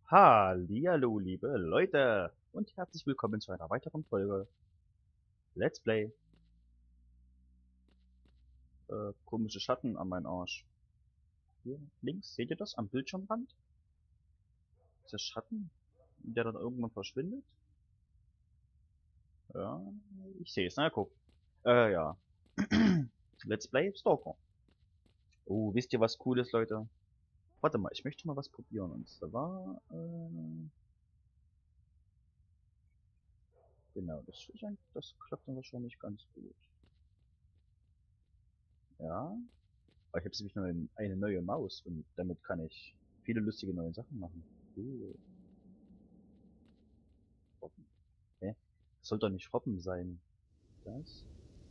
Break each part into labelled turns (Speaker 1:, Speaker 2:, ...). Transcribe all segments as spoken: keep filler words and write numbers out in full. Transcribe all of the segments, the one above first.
Speaker 1: Hallihallo, liebe Leute und herzlich willkommen zu einer weiteren Folge Let's Play. Äh, komische Schatten an meinem Arsch. Hier links, seht ihr das am Bildschirmrand? Ist das Schatten, der dann irgendwann verschwindet? Ja, ich sehe es. Na guck. Äh, ja. Let's Play Stalker. Oh, wisst ihr was Cooles, Leute? Warte mal, ich möchte mal was probieren. Und zwar, äh, genau, das, ist eigentlich, das klappt dann wahrscheinlich ganz gut. Ja. Aber ich habe nämlich nur ein, eine neue Maus und damit kann ich viele lustige neue Sachen machen. Uh, Robben. Hä? Das soll doch nicht Robben sein. Das?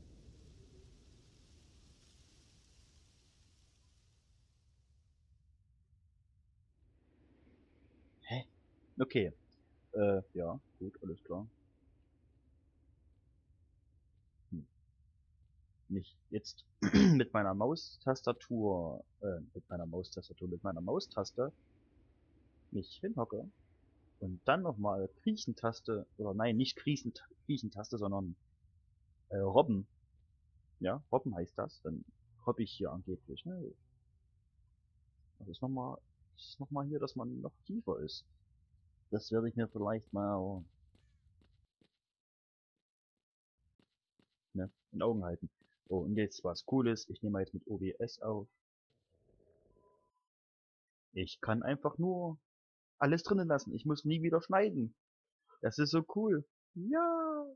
Speaker 1: Hä? Okay. Äh, ja, gut, alles klar. Hm. Nicht jetzt mit meiner Maustastatur, äh, mit meiner Maustastatur, mit meiner Maustaste mich hinhocke und dann nochmal Kriechentaste, oder nein, nicht Kriechent Kriechentaste, sondern äh, Robben. Ja, Robben heißt das. Dann hobbe ich hier angeblich, ne? Das ist nochmal, das ist nochmal hier, dass man noch tiefer ist. Das werde ich mir vielleicht mal, ne, in Augen halten. Oh, und jetzt was Cooles. Ich nehme jetzt mit O B S auf. Ich kann einfach nur alles drinnen lassen. Ich muss nie wieder schneiden. Das ist so cool. Ja.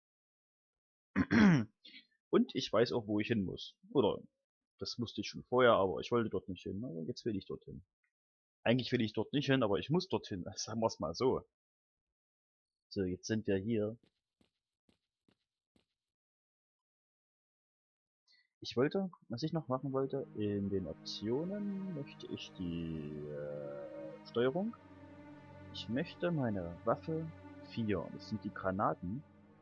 Speaker 1: Und ich weiß auch, wo ich hin muss. Oder, das wusste ich schon vorher, aber ich wollte dort nicht hin. Aber jetzt will ich dorthin. Eigentlich will ich dort nicht hin, aber ich muss dorthin. Sagen wir es mal so. So, jetzt sind wir hier. Ich wollte, was ich noch machen wollte, in den Optionen möchte ich die äh, Steuerung. Ich möchte meine Waffe vier, das sind die Granaten,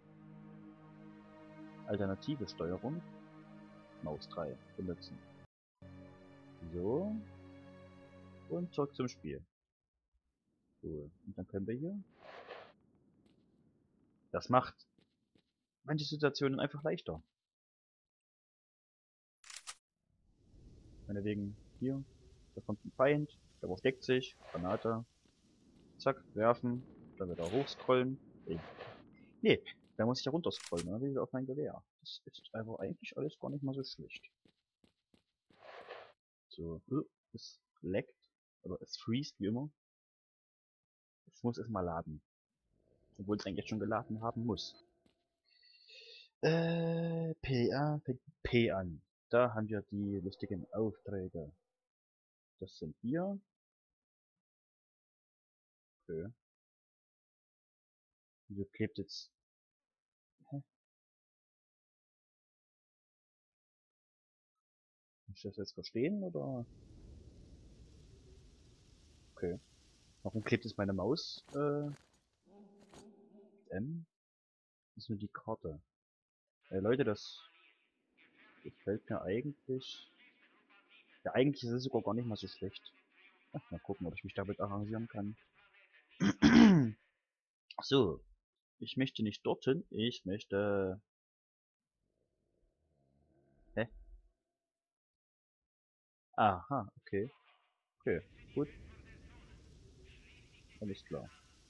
Speaker 1: alternative Steuerung, Maus drei benutzen. So, und zurück zum Spiel. Cool. Und dann können wir hier. Das macht manche Situationen einfach leichter. Meinetwegen hier, da kommt ein Feind, der versteckt sich, Granate, zack, werfen, dann wieder hochscrollen. Ey. Nee, da muss ich ja runterscrollen, dann will ich auf mein Gewehr. Das ist einfach eigentlich alles gar nicht mal so schlecht. So, uh, es leckt, aber es freest wie immer. Es muss erstmal laden. Obwohl es eigentlich schon geladen haben muss. Äh, P A fängt P an. Da haben wir die lustigen Aufträge. Das sind wir. Okay. Wieso klebt jetzt. Hä? Muss ich das jetzt verstehen oder? Okay. Warum klebt jetzt meine Maus? Äh, M? Das ist nur die Karte. Äh, Leute, das gefällt mir eigentlich. Ja, eigentlich ist es sogar gar nicht mal so schlecht. Ach, mal gucken, ob ich mich damit arrangieren kann. So, ich möchte nicht dorthin, ich möchte... Hä? Aha, okay. Okay, gut, alles klar.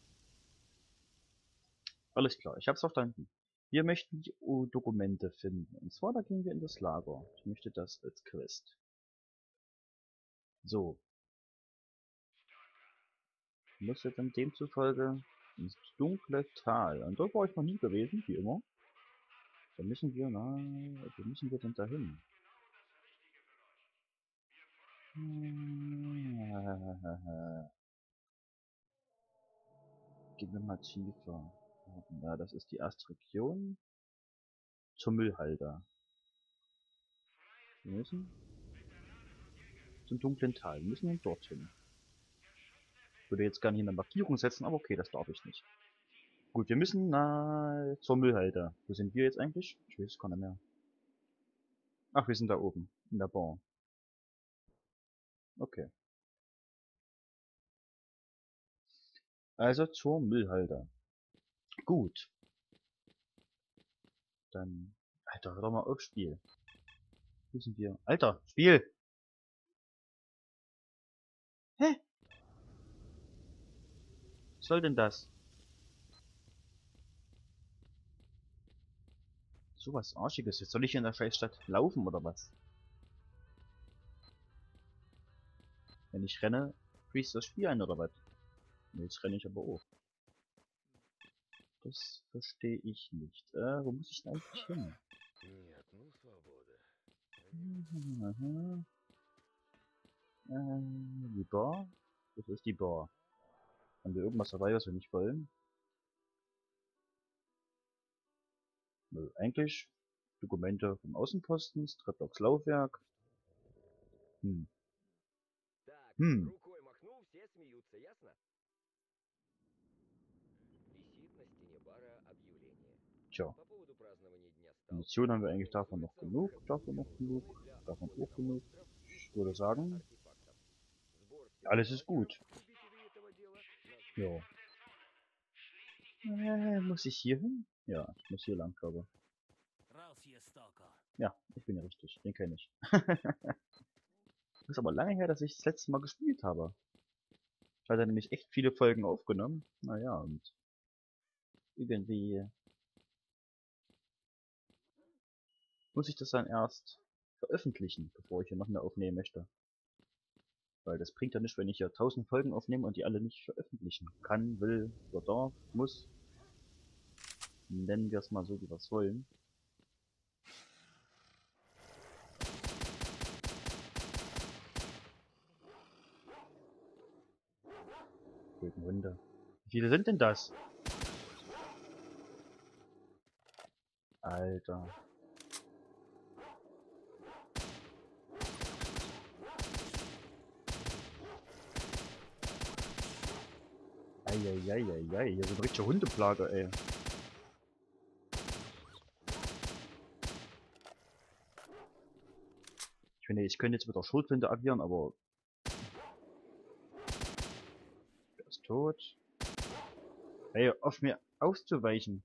Speaker 1: Alles klar, ich hab's verstanden. Wir möchten die O- Dokumente finden. Und zwar, da gehen wir in das Lager. Ich möchte das als Quest. So, ich muss jetzt dann demzufolge ins dunkle Tal. Und dort war ich noch nie gewesen, wie immer. Da müssen wir, na, wo müssen wir denn dahin? Gehen wir mal tiefer. Ja, das ist die erste Region zur Müllhalde. Wir müssen zum dunklen Tal. Wir müssen dorthin. Ich würde jetzt gerne hier eine Markierung setzen, aber okay, das darf ich nicht. Gut, wir müssen na, zur Müllhalde. Wo sind wir jetzt eigentlich? Ich weiß es gar nicht mehr. Ach, wir sind da oben. In der Bar. Okay. Also zur Müllhalde. Gut. Dann... Alter, hör doch mal auf, Spiel. Wo sind wir? Alter, Spiel! Hä? Was soll denn das? So was Arschiges. Jetzt soll ich in der Scheißstadt laufen, oder was? Wenn ich renne, freeze das Spiel ein, oder was? Nee, jetzt renne ich aber auch. Das verstehe ich nicht. Äh, wo muss ich denn eigentlich hin? Mhm. Äh, die Bar? Das ist die Bar. Haben wir irgendwas dabei, was wir nicht wollen? Nö, eigentlich. Dokumente vom Außenposten, Treptox Laufwerk. Hm. Hm. Tja. Munition haben wir eigentlich davon noch genug, davon noch genug, davon auch genug. Ich würde sagen, alles ist gut. Ja. Äh, muss ich hier hin? Ja, ich muss hier lang, glaube ich. Ja, ich bin ja richtig. Den kenne ich. Ist aber lange her, dass ich das letzte Mal gespielt habe. Ich hatte nämlich echt viele Folgen aufgenommen. Naja, und irgendwie muss ich das dann erst veröffentlichen, bevor ich hier noch mehr aufnehmen möchte. Weil das bringt ja nichts, wenn ich hier tausend Folgen aufnehme und die alle nicht veröffentlichen kann, will oder darf, muss. Nennen wir es mal so, wie wir es wollen. Blöden Hunde. Wie viele sind denn das? Alter. Eieieiei, hier sind richtige Hundeplage, ey. Ich finde, ich könnte jetzt mit der Schrotflinte agieren, aber... Der ist tot. Ey, auf mir auszuweichen.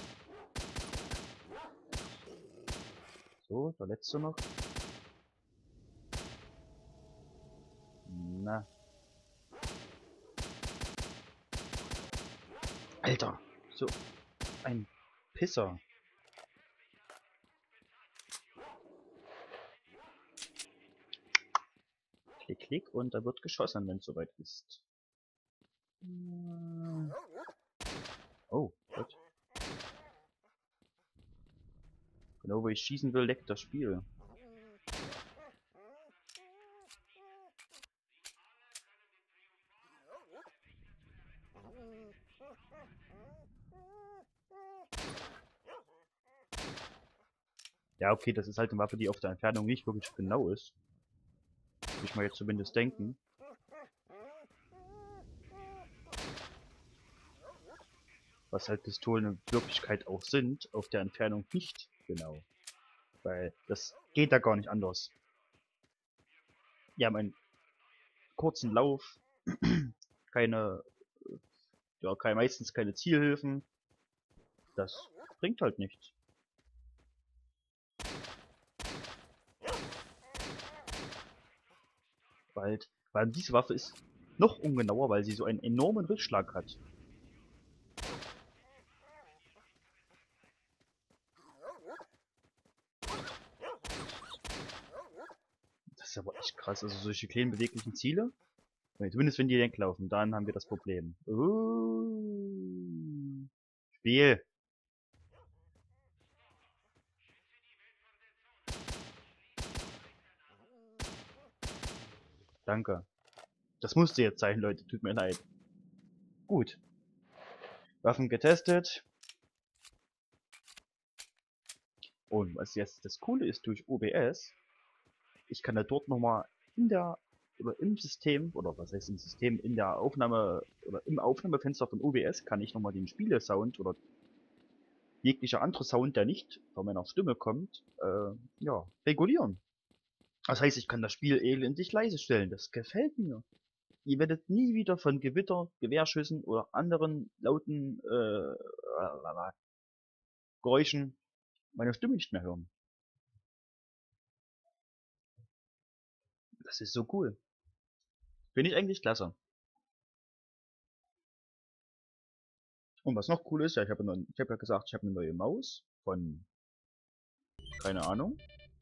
Speaker 1: So, der letzte noch. Na. Alter, so ein Pisser. Klick, klick und da wird geschossen, wenn es soweit ist. Oh, Gott. Genau wo ich schießen will, leckt das Spiel. Ja, okay, das ist halt eine Waffe, die auf der Entfernung nicht wirklich genau ist. Würde ich mal jetzt zumindest denken. Was halt Pistolen in Wirklichkeit auch sind, auf der Entfernung nicht genau. Weil das geht da gar nicht anders. Die haben einen kurzen Lauf, keine, ja, keine, meistens keine Zielhilfen. Das bringt halt nichts. Weil, weil diese Waffe ist noch ungenauer, weil sie so einen enormen Rückschlag hat. Das ist aber echt krass. Also solche kleinen beweglichen Ziele, zumindest wenn die lenklaufen, dann haben wir das Problem. Uh, Spiel. Danke. Das musste jetzt sein, Leute. Tut mir leid. Gut. Waffen getestet. Und was jetzt das Coole ist durch O B S, ich kann da dort nochmal in der oder im System, oder was heißt im System, in der Aufnahme oder im Aufnahmefenster von O B S kann ich nochmal den Spielesound oder jeglicher andere Sound, der nicht von meiner Stimme kommt, äh, ja, regulieren. Das heißt, ich kann das Spiel elendlich leise stellen. Das gefällt mir. Ihr werdet nie wieder von Gewitter, Gewehrschüssen oder anderen lauten äh, Geräuschen meine Stimme nicht mehr hören. Das ist so cool. Finde ich eigentlich klasse. Und was noch cool ist, ja, ich habe ich hab ja gesagt, ich habe eine neue Maus von, keine Ahnung.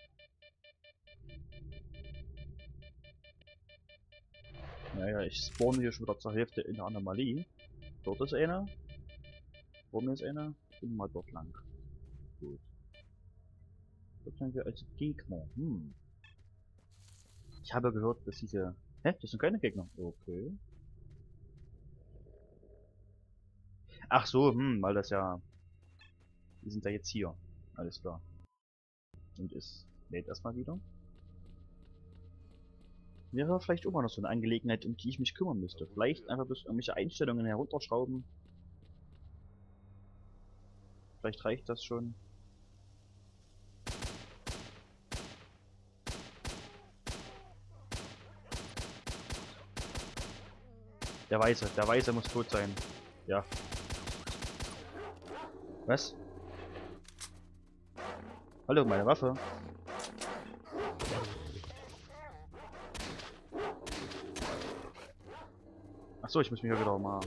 Speaker 1: Naja, ich spawne hier schon wieder zur Hälfte in der Anomalie. Dort ist einer. Vor mir ist einer. Und mal dort lang. Gut. Dort haben wir als Gegner. Hm. Ich habe gehört, dass diese... Hä? Das sind keine Gegner. Okay. Ach so, hm, weil das ja... Die sind ja jetzt hier. Alles klar. Und es lädt erstmal wieder. Wäre vielleicht immer noch so eine Angelegenheit, um die ich mich kümmern müsste. Vielleicht einfach durch irgendwelche Einstellungen herunterschrauben. Vielleicht reicht das schon. Der Weiße, der Weiße muss tot sein. Ja. Was? Hallo, meine Waffe. Achso, ich muss mich ja wieder mal...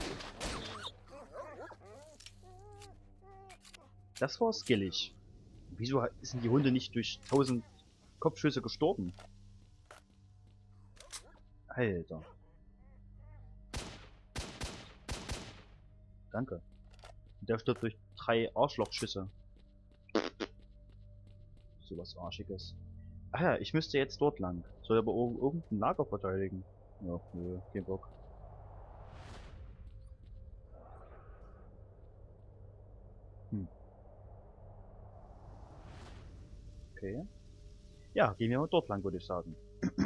Speaker 1: Das war skillig. Wieso sind die Hunde nicht durch tausend Kopfschüsse gestorben? Alter. Danke. Der stirbt durch drei Arschlochschüsse. Sowas Arschiges. Ah ja, ich müsste jetzt dort lang. Soll aber ir irgendein Lager verteidigen. Ja, nö, kein Bock. Hm. Okay. Ja, gehen wir mal dort lang, würde ich sagen.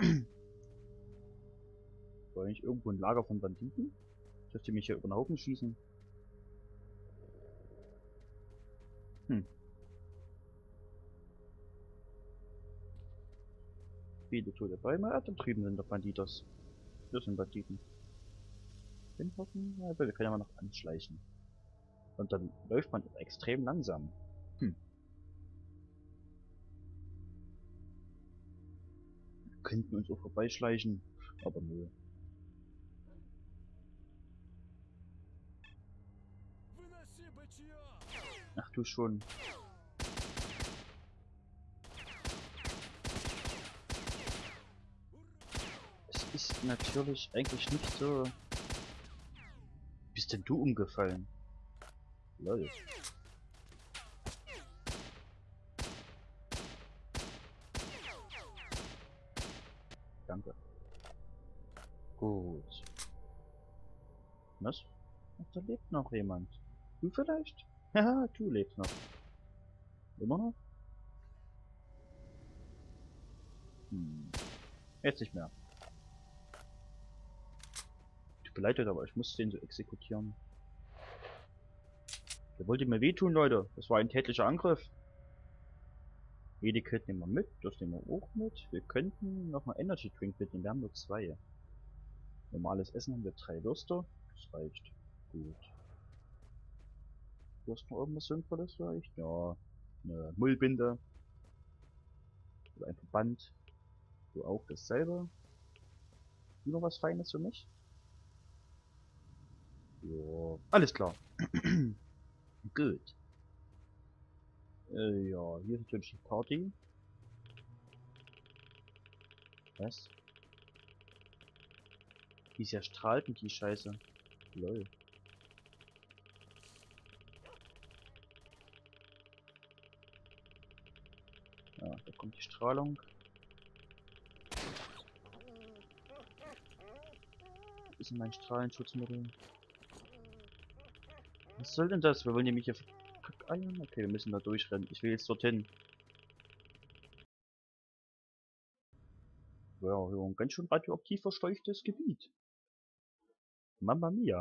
Speaker 1: Soll ich irgendwo ein Lager von Banditen? Dass die mich hier über den Haufen schießen? Hm. Viele tote Bäume. Ah, da drüben sind doch Banditos. Das sind Banditen. Hinhocken? Ja, wir können ja mal noch anschleichen. Und dann läuft man extrem langsam. Hm. Wir könnten uns auch vorbeischleichen. Aber nö. Ach du schon. Es ist natürlich eigentlich nicht so... Bist denn du umgefallen? Lol. Danke. Gut. Was? Ach, da lebt noch jemand. Du vielleicht? Haha, du lebst noch. Immer noch? Hm. Jetzt nicht mehr. Tut mir leid, aber ich muss den so exekutieren. Der wollte mir wehtun, Leute. Das war ein tätlicher Angriff. Medikit nehmen wir mit. Das nehmen wir auch mit. Wir könnten noch mal Energy Drink mitnehmen. Wir haben nur zwei. Normales Essen haben wir drei Würste. Das reicht. Gut. Du hast noch irgendwas Sinnvolles vielleicht? Ja. Eine Mullbinde. Oder ein Verband. Du auch dasselbe. Du noch was Feines für mich? Ja. Alles klar. Gut. Äh, ja, hier ist natürlich die Party. Was? Die ist ja strahlend, die Scheiße. Lol. Ja, da kommt die Strahlung. Wo ist denn mein Strahlenschutzmittel? Was soll denn das? Wir wollen nämlich hier verkackeiern. Okay, wir müssen da durchrennen. Ich will jetzt dorthin. Ja, hier ein ganz schön radioaktiv verseuchtes Gebiet. Mamma mia.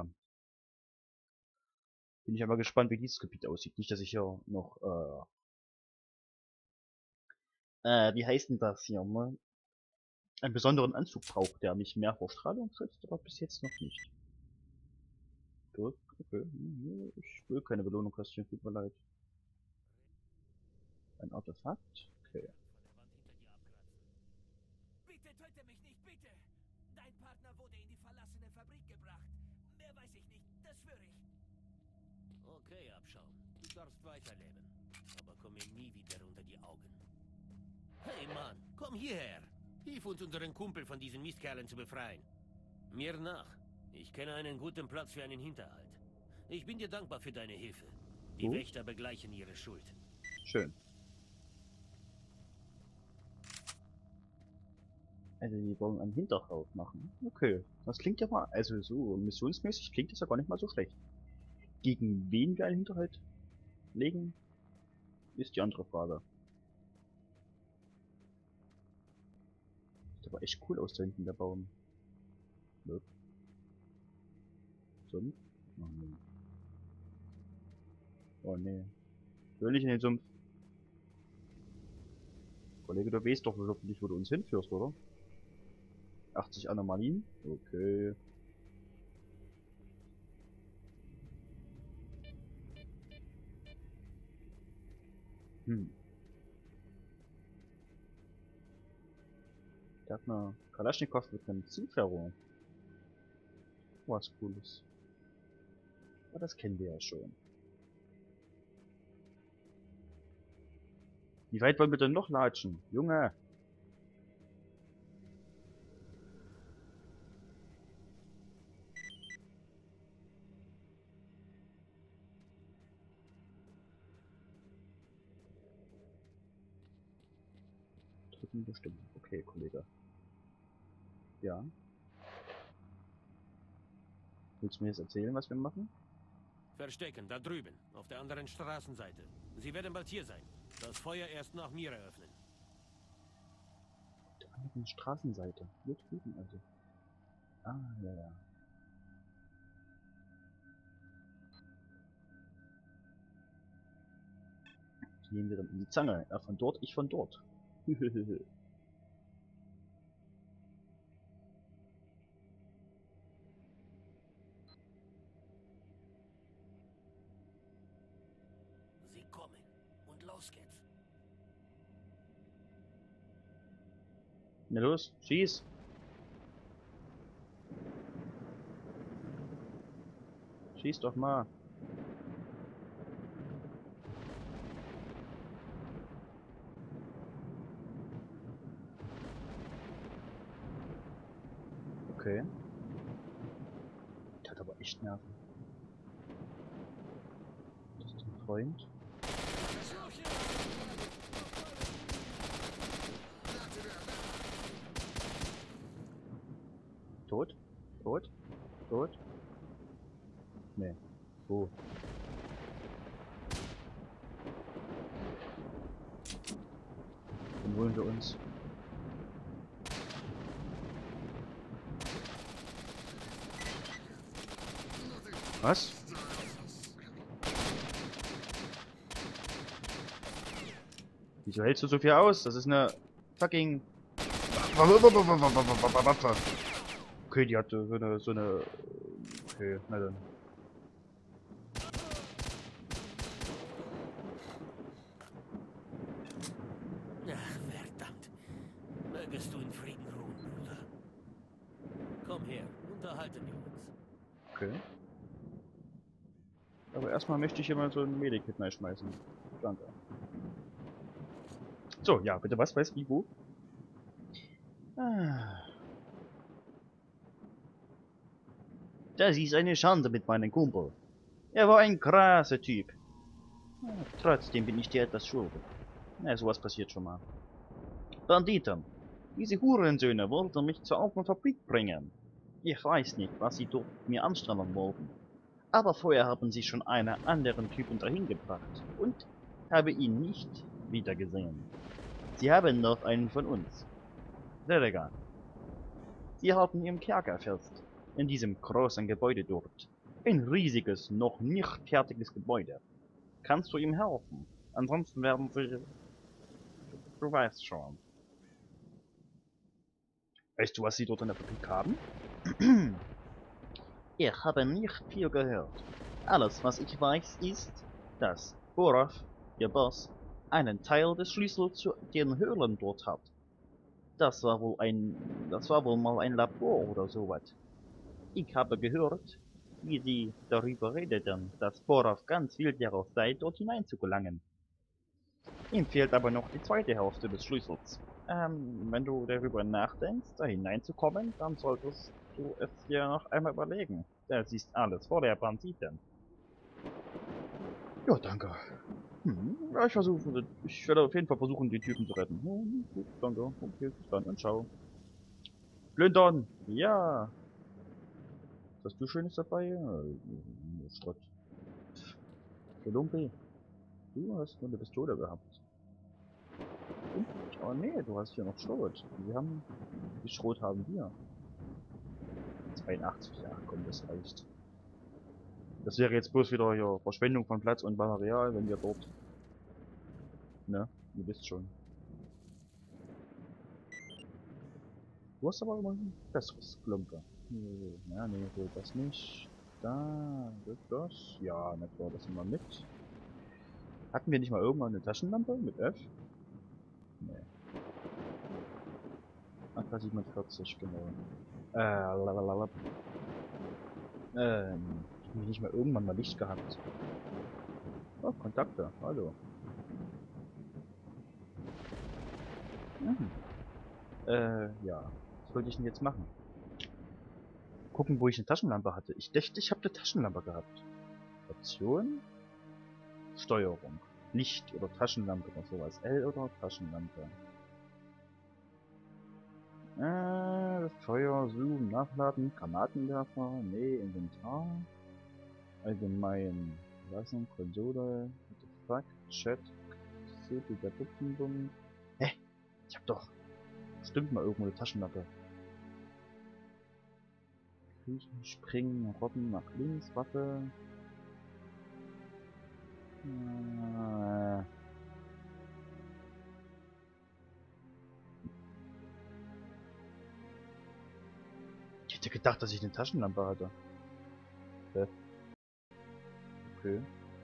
Speaker 1: Bin ich aber gespannt, wie dieses Gebiet aussieht. Nicht, dass ich hier noch, äh, äh, wie heißt denn das hier, ne? einen besonderen Anzug braucht, der mich mehr vor Strahlung schützt, aber bis jetzt noch nicht. Gut, okay. Hm, ich will keine Belohnung kassieren, tut mir leid. Ein Artefakt? Okay.
Speaker 2: Bitte töte mich nicht, bitte! Dein Partner wurde in die verlassene Fabrik gebracht. Mehr weiß ich nicht, das schwöre ich.
Speaker 3: Okay, Abschaum. Du darfst weiterleben. Aber komm mir nie wieder unter die Augen. Hey Mann, komm hierher. Hilf uns, unseren Kumpel von diesen Mistkerlen zu befreien. Mir nach. Ich kenne einen guten Platz für einen Hinterhalt. Ich bin dir dankbar für deine Hilfe. Die
Speaker 1: Gut.
Speaker 3: Wächter begleichen ihre Schuld.
Speaker 1: Schön. Also die wollen einen Hinterhalt machen. Okay. Das klingt ja mal, also so missionsmäßig klingt das ja gar nicht mal so schlecht. Gegen wen wir einen Hinterhalt legen, ist die andere Frage. Sieht aber echt cool aus da hinten, der Baum. Nö. Sumpf? Oh nee. Oh nee. Ich will nicht in den Sumpf. Kollege, du weißt doch wirklich, wo du uns hinführst, oder? achtzig Anomalien? Okay. Hm. Der hat eine Kalaschnikow mit einem Zielfernrohr. Was Cooles. Aber das kennen wir ja schon. Wie weit wollen wir denn noch latschen? Junge! Drücken bestimmt. Okay, Kollege. Ja. Willst du mir jetzt erzählen, was wir machen?
Speaker 3: Verstecken, da drüben, auf der anderen Straßenseite. Sie werden bald hier sein. Das Feuer erst nach mir eröffnen.
Speaker 1: Auf der anderen Straßenseite. Hier drüben also. Ah, ja, ja. Gehen wir dann in die Zange. Er von dort, ich von dort.
Speaker 3: Sie kommen. Und los geht's.
Speaker 1: Na los, schieß! Schieß doch mal! Okay. Der hat aber echt Nerven. Das ist ein Freund. Tot? Tot? Tot? Nee. Wo? Dann holen wir uns. Was? Wieso hältst du so viel aus? Das ist eine fucking... Okay, die hatte so eine... so eine... Okay, na dann.
Speaker 3: Ach, verdammt. Mögest du in Frieden ruhen, Bruder. Komm her, unterhalten wir uns.
Speaker 1: Okay. Aber erstmal möchte ich hier mal so ein Medikit schmeißen. Danke. So, ja, bitte was, weiß wie, wo? Ah. Das ist eine Schande mit meinem Kumpel. Er war ein krasser Typ. Trotzdem bin ich dir etwas schuldig. Na, sowas passiert schon mal. Banditen. Diese Hurensöhne wollten mich zur alten Fabrik bringen. Ich weiß nicht, was sie dort mit mir anstellen wollten. Aber vorher haben sie schon einen anderen Typen dahin gebracht. Und habe ihn nicht wiedergesehen. Sie haben noch einen von uns. Sehr egal. Sie halten im Kerker fest. In diesem großen Gebäude dort. Ein riesiges, noch nicht fertiges Gebäude. Kannst du ihm helfen? Ansonsten werden sie... Du weißt schon. Weißt du, was sie dort in der Fabrik haben? Ich habe nicht viel gehört. Alles, was ich weiß, ist, dass Borov, ihr Boss, einen Teil des Schlüssels zu den Höhlen dort hat. Das war wohl ein, das war wohl mal ein Labor oder sowas. Ich habe gehört, wie sie darüber redeten, dass Borov ganz wild darauf sei, dort hinein zu gelangen. Ihm fehlt aber noch die zweite Hälfte des Schlüssels. Ähm, wenn du darüber nachdenkst, da hineinzukommen, dann solltest du es dir noch einmal überlegen. Da siehst alles vor der Banditen. Ja, danke. Hm, ja, ich versuche, ich werde auf jeden Fall versuchen, die Typen zu retten. Hm, gut, danke. Okay, bis dann und ciao. Blindern! Ja! Was hast du Schönes dabei? Äh, Schrott. Lumpi, du hast nur eine Pistole gehabt. Und, oh nee, du hast hier noch Schrot. Wir haben, wie viel Schrot haben wir? zweiundachtzig, ja, komm, das reicht. Das wäre jetzt bloß wieder hier Verschwendung von Platz und Material, wenn wir dort, ne, ihr wisst schon. Du hast aber immer ein besseres Klumpe. Ja, nee, so das nicht. Da, das, das. Ja, na klar, das nehmen wir mit. Hatten wir nicht mal irgendwann eine Taschenlampe mit F? Nee. A K siebenundvierzig, genau. Äh, lalalala. Ähm, hatten wir nicht mal irgendwann mal Licht gehabt? Oh, Kontakte, hallo. Mhm. Äh, ja. Was wollte ich denn jetzt machen? Gucken, wo ich eine Taschenlampe hatte. Ich dachte, ich habe eine Taschenlampe gehabt. Option? Steuerung. Licht oder Taschenlampe oder sowas. L oder Taschenlampe. Äh, Feuer, Zoom, Nachladen, Granatenwerfer, nee, Inventar. Allgemein. Lassen, Konsole, what the fuck, Chat, Seite der Bum. Hä? Ich hab doch bestimmt mal irgendwo eine Taschenlampe. Kriechen, springen, robben nach links, Waffe. Äh, ich hätte gedacht, dass ich eine Taschenlampe hatte. Hä? Okay.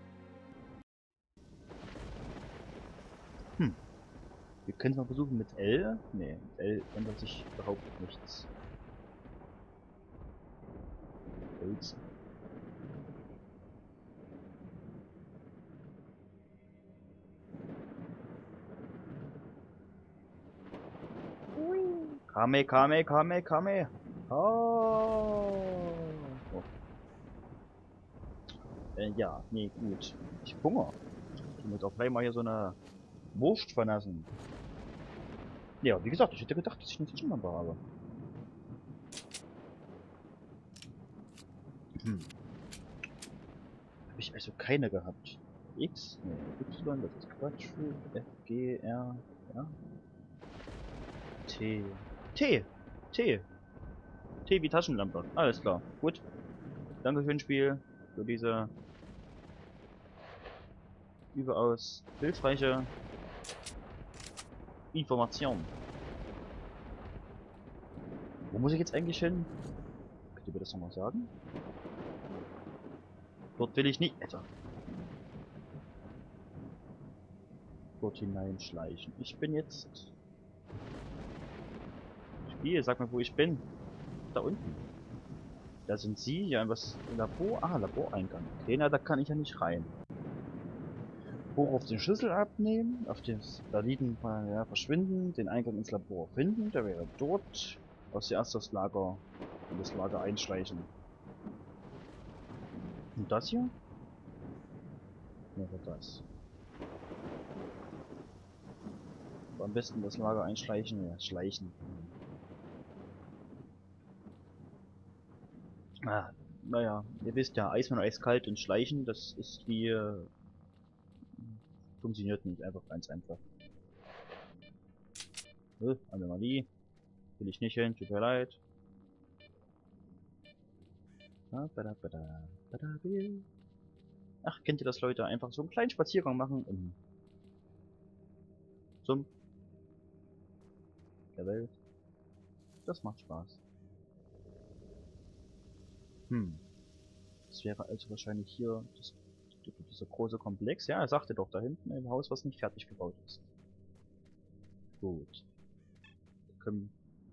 Speaker 1: Hm. Wir können es mal versuchen mit L. Nee, mit L ändert sich überhaupt nichts. Holz. Kame, Kame, Kame, Kame. Oh. Oh. Äh, ja, nee, gut. Ich hab Hunger. Ich muss auch gleich mal hier so eine Wurst vernassen. Ja, wie gesagt, ich hätte gedacht, dass ich eine Taschenlampe habe. Hm. Habe ich also keine gehabt. X? Nee, Y, das ist Quatsch. F, G, R, ja. T. T! T! T wie Taschenlampe. Alles klar. Gut. Danke für das Spiel. Für diese überaus hilfreiche Information. Wo muss ich jetzt eigentlich hin? Könnt ihr mir das nochmal sagen? Dort will ich nicht. Alter. Dort hineinschleichen. Ich bin jetzt. Spiel, sag mal, wo ich bin. Da unten. Da sind sie. Ja, was? Labor? Ah, Laboreingang. Okay, na, da kann ich ja nicht rein. Hoch auf den Schlüssel abnehmen, auf das Validen ja, verschwinden, den Eingang ins Labor finden, der wäre dort. Aus zuerst das Lager, in das Lager einschleichen. Und das hier? Wäre das. Aber am besten das Lager einschleichen, ja, schleichen. Ah, naja, ihr wisst ja, Eismann, eiskalt und schleichen, das ist wie... Äh, funktioniert nicht, einfach ganz einfach. Äh, Anomalie. Will ich nicht hin, tut mir leid. Ach, kennt ihr das, Leute? Einfach so einen kleinen Spaziergang machen im Sumpf der Welt. Das macht Spaß. Hm. Das wäre also wahrscheinlich hier das, dieser große Komplex. Ja, er sagte doch da hinten im Haus, was nicht fertig gebaut ist. Gut. Wir können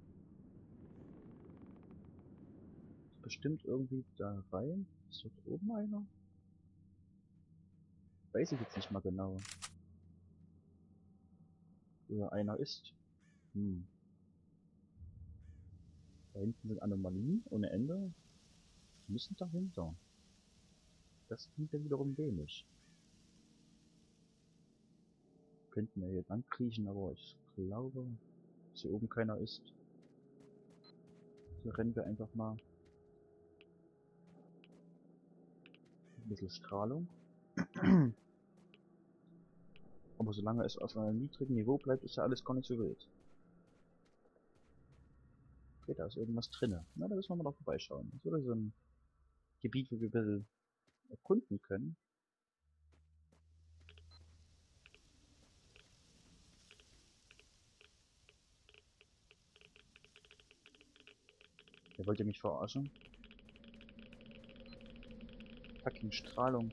Speaker 1: bestimmt irgendwie da rein. Ist dort oben einer? Weiß ich jetzt nicht mal genau. Wo da einer ist. Hm. Da hinten sind Anomalien ohne Ende. Die müssen dahinter. Das klingt ja wiederum wenig. Könnten wir hier lang kriechen, aber ich glaube, dass hier oben keiner ist. Hier rennen wir einfach mal. Ein bisschen Strahlung. Aber solange es auf einem niedrigen Niveau bleibt, ist ja alles gar nicht so wild. Okay, da ist irgendwas drinne. Na, da müssen wir mal noch vorbeischauen. Das ist so ein Gebiet, wo wir ein bisschen erkunden können. Der wollte mich verarschen. Fucking Strahlung.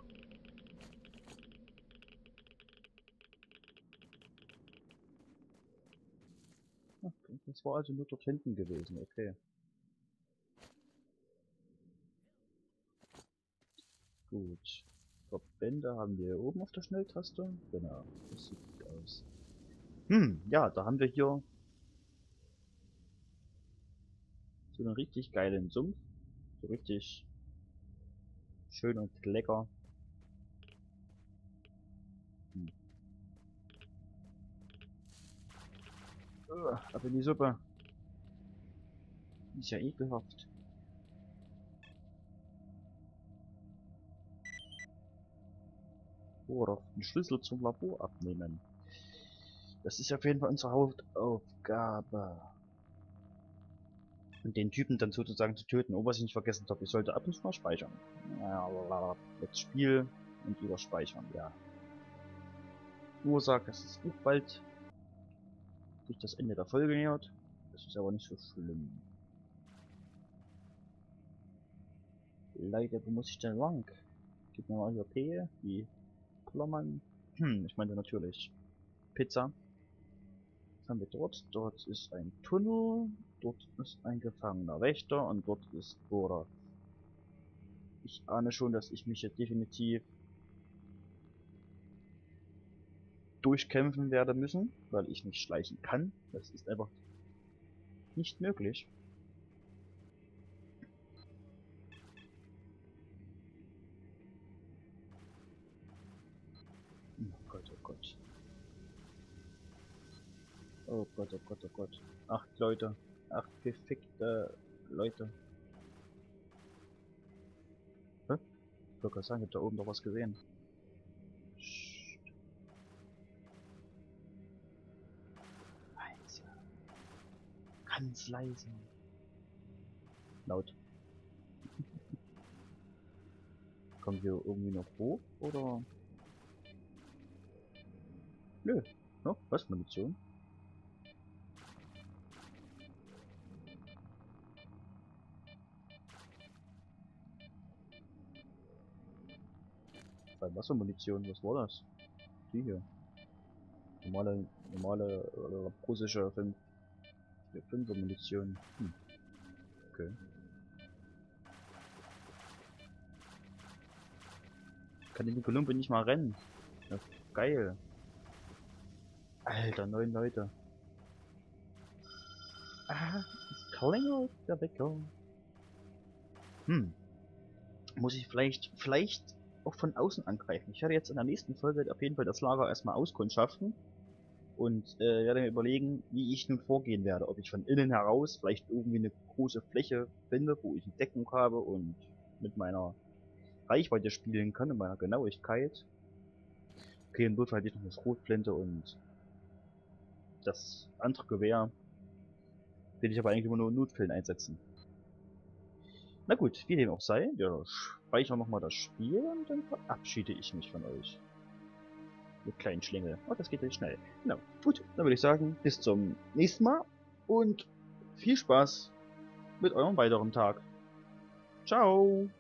Speaker 1: Okay, das war also nur dort hinten gewesen, okay. Gut. Verbände haben wir hier oben auf der Schnelltaste. Genau, das sieht gut aus. Hm, ja, da haben wir hier so einen richtig geilen Sumpf. So richtig schön und lecker. Hm. Uh, ab in die Suppe. Ist ja ekelhaft. Oder einen Schlüssel zum Labor abnehmen. Das ist auf jeden Fall unsere Hauptaufgabe. Und den Typen dann sozusagen zu töten. Oh, was ich nicht vergessen habe, ich sollte ab und zu mal speichern. Ja, jetzt Spiel und wieder speichern, ja. Uhr sagt, dass es gut bald sich das Ende der Folge nähert. Das ist aber nicht so schlimm. Leute, wo muss ich denn lang? Gib mir mal hier P, wie Plommann. Hm, ich meine natürlich Pizza. Was haben wir dort? Dort ist ein Tunnel, dort ist ein gefangener Wächter und dort ist Bohrer. Ich ahne schon, dass ich mich jetzt definitiv durchkämpfen werde müssen, weil ich nicht schleichen kann. Das ist einfach nicht möglich. Oh Gott, oh Gott. Oh Gott, oh Gott, oh Gott. Acht Leute. Acht gefickte Leute. Hä? Ich wollte gerade sagen, ich hab da oben doch was gesehen. Psst. Leise. Ganz leise. Laut. Kommen wir irgendwie noch hoch, oder? Nö. No, was? Munition? Bei Wassermunition, was war das? Die hier. Normale, normale, äh, russische fünfer Munition. Hm. Okay. Ich kann in die Kolumbe nicht mal rennen. Ja, geil. Alter, neun Leute. Ah, es klingelt der Wecker. Hm. Muss ich vielleicht, vielleicht auch von außen angreifen. Ich werde jetzt in der nächsten Folge auf jeden Fall das Lager erstmal auskundschaften. Und äh, werde mir überlegen, wie ich nun vorgehen werde. Ob ich von innen heraus vielleicht irgendwie eine große Fläche finde, wo ich eine Deckung habe und mit meiner Reichweite spielen kann, und meiner Genauigkeit. Okay, im Notfall hätte ich noch eine Schrotflinte und das andere Gewehr will ich aber eigentlich immer nur in Notfällen einsetzen. Na gut, wie dem auch sei, wir speichern nochmal das Spiel und dann verabschiede ich mich von euch. Mit kleinen Schlingel. Oh, das geht jetzt schnell. Genau. Gut, dann würde ich sagen, bis zum nächsten Mal und viel Spaß mit eurem weiteren Tag. Ciao!